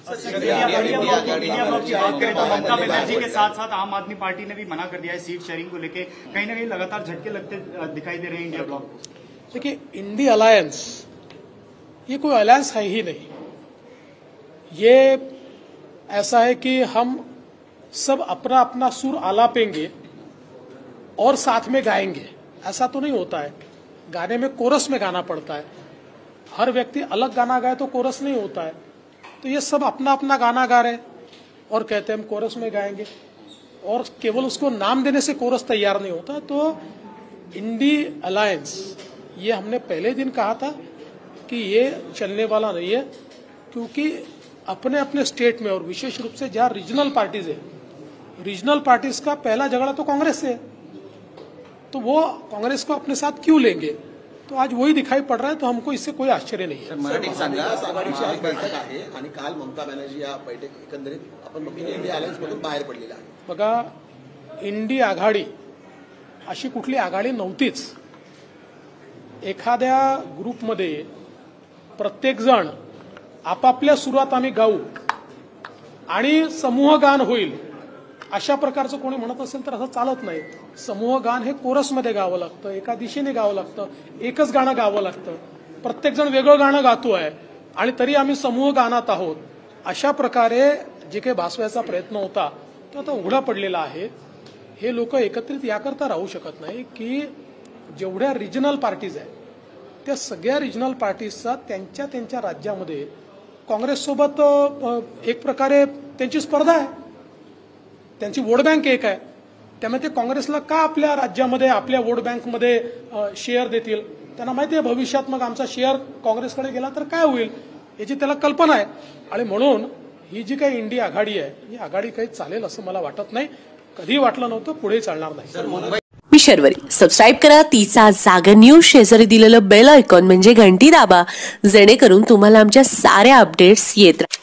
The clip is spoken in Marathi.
ममता बनर्जी के साथ साथ आम आदमी पार्टी ने भी मना कर दिया है सीट शेयरिंग को लेके, कहीं ना कहीं लगातार झटके लगते दिखाई दे रहे हैं इंडिया ब्लॉक को। देखिए, इंडी अलायंस ये कोई अलायंस है ही नहीं। ये ऐसा है कि हम सब अपना अपना सुर आलापेंगे और साथ में गाएंगे, ऐसा तो नहीं होता है। गाने में कोरस में गाना पड़ता है, हर व्यक्ति अलग गाना गाए तो कोरस नहीं होता है। तो ये सब अपना अपना गाना गा रहे और कहते हैं हम कोरस में गाएंगे, और केवल उसको नाम देने से कोरस तैयार नहीं होता। तो इंडी अलायंस ये हमने पहले दिन कहा था कि ये चलने वाला नहीं है, क्योंकि अपने अपने स्टेट में और विशेष रूप से जहाँ रीजनल पार्टीज है, रीजनल पार्टीज का पहला झगड़ा तो कांग्रेस से है, तो वो कांग्रेस को अपने साथ क्यों लेंगे। तो आज वही दिखाई पड़ रहा है, तो हमको इससे कोई आश्चर्य नहीं है। महाविकास आघाडीची आज बैठक आहे आणि काल ममता बॅनर्जी या बैठक एकंदरीत आपण बघतो इंडिया अलायन्स मधून बाहेर पडलेला आहे। बघा, इंडी आघाडी अशी कुठली आघाडी नव्हतीच। एखाद्या ग्रुपमध्ये प्रत्येक जण आपापल्या सुरात आम्ही गाऊ आणि समूह गान होईल अशा प्रकारचं कोणी म्हणत असेल तर असं चालत नाही। समूह गान हे कोरसमध्ये गावं लागतं, एका दिशेने गावं लागतं, एकच गाणं गावं लागतं। प्रत्येक जण वेगळं गाणं गातो आहे आणि तरी आम्ही समूह गानात आहोत, अशा प्रकारे जे काही भासवायचा प्रयत्न होता तो आता उघडा पडलेला आहे। हे लोक एकत्रित याकरता राहू शकत नाही की जेवढ्या रिजनल पार्टीज आहेत त्या सगळ्या रिजनल पार्टीजचा त्यांच्या त्यांच्या राज्यामध्ये काँग्रेससोबत एक प्रकारे त्यांची स्पर्धा आहे, त्यांची वोट बँक एक आहे। त्यामुळे ते काँग्रेसला का आपल्या राज्यामध्ये आपल्या वोट बँकमध्ये शेअर देतील? त्यांना माहिती आहे भविष्यात मग आमचा शेअर काँग्रेसकडे गेला तर काय होईल याची त्याला कल्पना आहे। आणि म्हणून ही जी काही इंडी आघाडी आहे ही आघाडी काही चालेल असं मला वाटत नाही, कधी वाटलं नव्हतं, पुढे चालणार नाही। मी शर्वरी, सबस्क्राईब करा तिचा जागर न्यूज, शेजारी दिलेलं बेल आयकॉन म्हणजे घंटी दाबा, जेणेकरून तुम्हाला आमच्या साऱ्या अपडेट्स येत राहतील।